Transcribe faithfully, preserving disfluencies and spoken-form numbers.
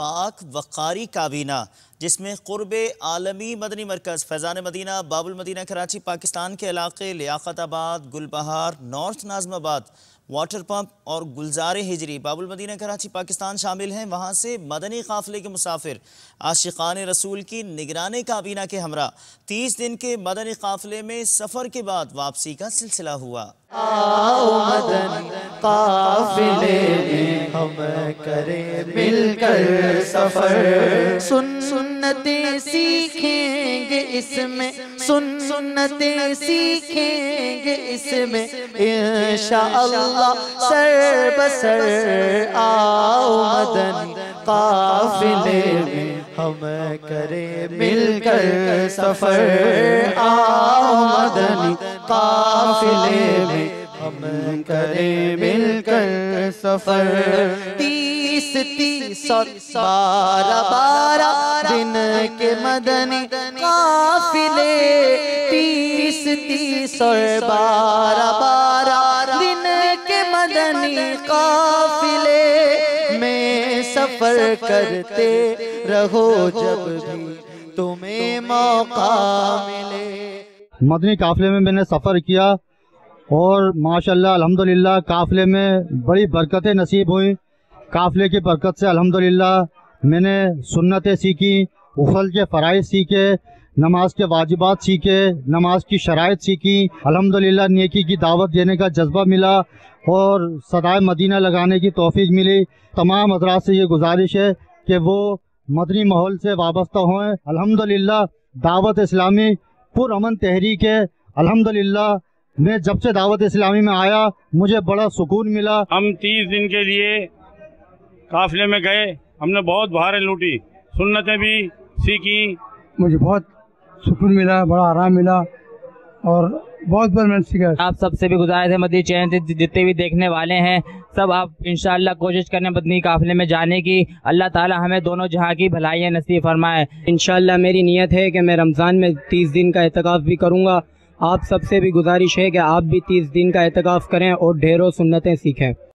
پاک وقاری کابینہ جس میں قرب عالمی مدنی مرکز فیضان مدینہ باب المدینہ کراچی پاکستان کے علاقے لیاقت آباد، گل بہار، نارتھ ناظم آباد، واٹر پمپ اور گلزار ہجری باب المدینہ کراچی پاکستان شامل ہیں۔ وہاں سے مدنی قافلے کے مسافر عاشقان رسول کی نگران کابینہ کے ہمراہ تیس دن کے مدنی قافلے میں سفر کے بعد واپسی کا سلسلہ ہوا۔ آؤ مدنی قافلے میں ہم کریں مل کر سفر، سن سنتیں سیکھیں گے اس میں، سن سنتیں سیکھیں گے اس میں انشاءاللہ سر بسر۔ آؤ مدنی قافلے میں ہم کریں مل کر سفر، آؤ مدنی قافلے میں ہم کریں مل کر سفر۔ تیس تیس اور بارہ بارہ دن کے مدنی قافلے، تیس تیس اور بارہ بارہ دن کے مدنی قافلے میں سفر کرتے رہو جب بھی تمہیں موقع ملے۔ مدنی قافلے میں میں نے سفر کیا اور ماشاءاللہ الحمدللہ قافلے میں بڑی برکتیں نصیب ہوئیں۔ قافلے کی برکت سے الحمدللہ میں نے سنتیں سیکھی، غسل کے فرائض سیکھے، نماز کے واجبات سیکھے، نماز کی شرائط سیکھی۔ الحمدللہ نیکی کی دعوت دینے کا جذبہ ملا اور صدائے مدینہ لگانے کی توفیق ملی۔ تمام حضرات سے یہ گزارش ہے کہ وہ مدنی ماحول سے وابستہ ہوئیں۔ الحمدللہ دعوت اسلامی پر امن تحریک ہے۔ الحمدللہ میں جب سے دعوت اسلامی میں آیا مجھے بڑا سکون ملا۔ ہم تیس دن کے لیے قافلے میں گئے، ہم نے بہت بہاریں لوٹی، سنتیں بھی سیکھی، مجھے بہت سکون ملا، بڑا آرام ملا اور بہت بہت میں نے سیکھا۔ آپ سب سے بھی گزارش ہے مدنی چینل سے جتنے بھی دیکھنے والے ہیں سب آپ انشاءاللہ کوشش کریں مدنی قافلے میں جانے کی۔ اللہ تعالی ہمیں دونوں جہاں کی بھلائیاں نصیب فرمائے۔ انشاءاللہ میری نیت ہے کہ میں رمضان میں تیس دن کا اعتکاف بھی کروں گا۔ آپ سب سے بھی گزارش ہے کہ آپ بھی تیس دن کا اعتکاف کریں اور ڈھیروں سنتیں سیکھیں۔